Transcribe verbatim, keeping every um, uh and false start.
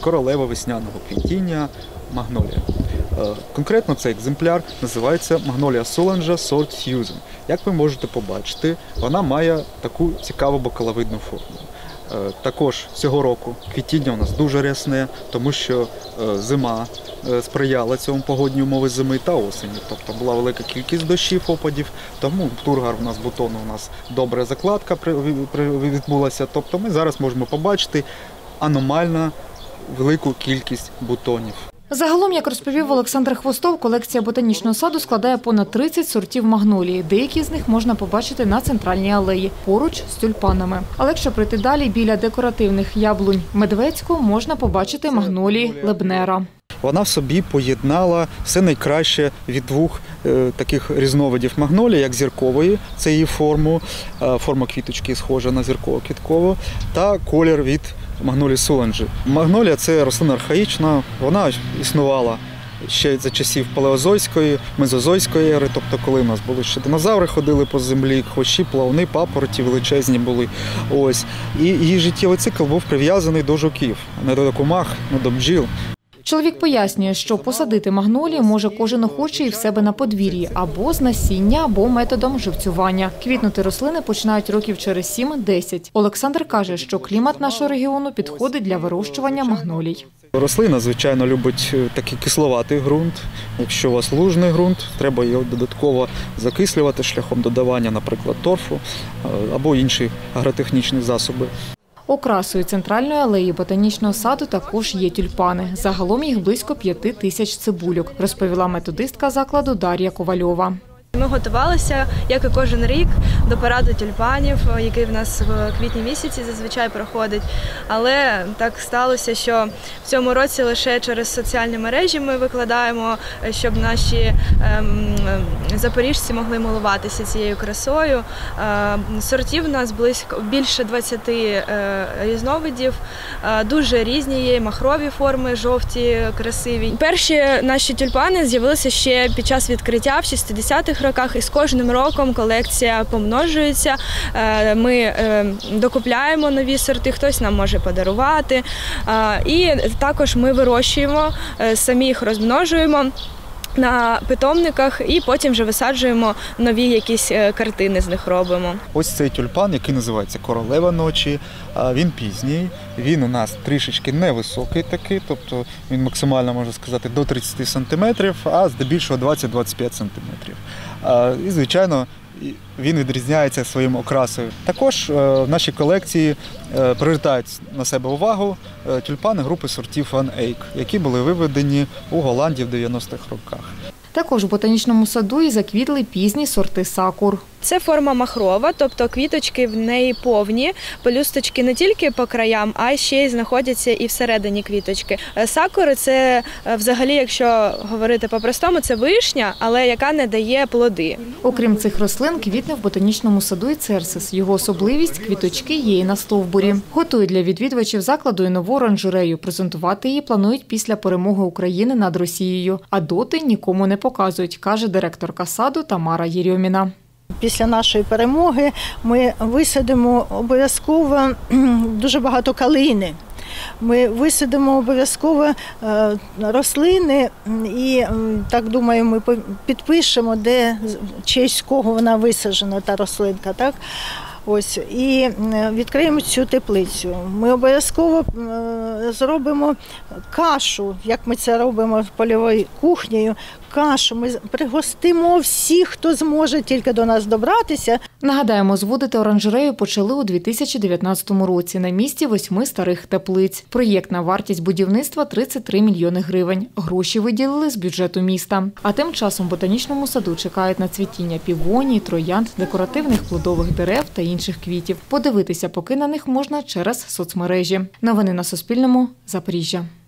королева весняного квітіння магнолія. Конкретно цей екземпляр називається Magnolia Solange Sort Fusion. Як ви можете побачити, вона має таку цікаву бокаловидну форму. Також цього року квітіння у нас дуже рясне, тому що зима сприяла цьому, погодні умови зими та осені. Тобто була велика кількість дощів, опадів, тому тургар у нас бутону, у нас добра закладка відбулася. Тобто ми зараз можемо побачити аномально велику кількість бутонів. Загалом, як розповів Олександр Хвостов, колекція ботанічного саду складає понад тридцять сортів магнолії. Деякі з них можна побачити на центральній алеї, поруч з тюльпанами. Але якщо пройти далі, біля декоративних яблунь Медведського можна побачити магнолії Лебнера. Вона в собі поєднала все найкраще від двох е, таких різновидів магнолії, як зіркової, це її форму, е, форма квіточки схожа на зірково-квіткову, та колір від Magnolia Solange. Магнолія – це рослина архаїчна, вона існувала ще за часів палеозойської, мезозойської ери, тобто коли у нас були ще динозаври, ходили по землі, хвощі, плавни, папороті величезні були. Ось. І її життєвий цикл був прив'язаний до жуків, не до комах, не до бджіл. Чоловік пояснює, що посадити магнолії може кожен охочий в себе на подвір'ї або з насіння, або методом живцювання. Квітнути рослини починають років через сім-десять. Олександр каже, що клімат нашого регіону підходить для вирощування магнолій. Рослина, звичайно, любить такий кисловатий ґрунт. Якщо у вас лужний ґрунт, треба його додатково закислювати шляхом додавання, наприклад, торфу або інші агротехнічні засоби. Окрасою центральної алеї ботанічного саду також є тюльпани. Загалом їх близько п'яти тисяч цибульок, розповіла методистка закладу Дар'я Ковальова. Ми готувалися, як і кожен рік, до параду тюльпанів, який в нас в квітні місяці зазвичай проходить. Але так сталося, що в цьому році лише через соціальні мережі ми викладаємо, щоб наші ем, запоріжці могли милуватися цією красою. Е, сортів у нас близько більше двадцяти е, різновидів, е, дуже різні є, махрові форми, жовті, красиві. Перші наші тюльпани з'явилися ще під час відкриття в шістдесятих роках, і з кожним роком колекція помножується. Ми докупляємо нові сорти, хтось нам може подарувати. І також ми вирощуємо, самі їх розмножуємо на питомниках і потім вже висаджуємо нові якісь картини, з них робимо. Ось цей тюльпан, який називається «Королева ночі», він пізній, він у нас трішечки невисокий такий, тобто він максимально, можна сказати, до тридцяти сантиметрів, а здебільшого двадцять-двадцять п'ять сантиметрів. І, звичайно, він відрізняється своїм окрасою. Також в нашій колекції привертають на себе увагу тюльпани групи сортів Ван Ейк, які були виведені у Голландії в дев'яностих роках. Також в ботанічному саду і заквітли пізні сорти сакур. Це форма махрова, тобто квіточки в неї повні, пелюсточки не тільки по краям, а ще й знаходяться і всередині квіточки. Сакури – це взагалі, якщо говорити по-простому, це вишня, але яка не дає плоди. Окрім цих рослин, квітне в ботанічному саду і церсис. Його особливість – квіточки є і на стовбурі. Готують для відвідувачів закладу і нову оранжерею. Презентувати її планують після перемоги України над Росією. А доти нікому не показують, каже директорка саду Тамара Єрьоміна. Після нашої перемоги ми висадимо обов'язково дуже багато калини. Ми висадимо обов'язково рослини і, так думаю, ми підпишемо, де, в честь кого вона висаджена, та рослинка, так? Ось, і відкриємо цю теплицю. Ми обов'язково зробимо кашу, як ми це робимо польовою кухнею, кашу. Ми пригостимо всіх, хто зможе тільки до нас добратися. Нагадаємо, зводити оранжерею почали у дві тисячі дев'ятнадцятому році на місці восьми старих теплиць. Проєктна вартість будівництва – тридцять три мільйони гривень. Гроші виділили з бюджету міста. А тим часом в ботанічному саду чекають на цвітіння півоній, троянд, декоративних плодових дерев та інших квітів. Подивитися поки на них можна через соцмережі. Новини на Суспільному. Запоріжжя.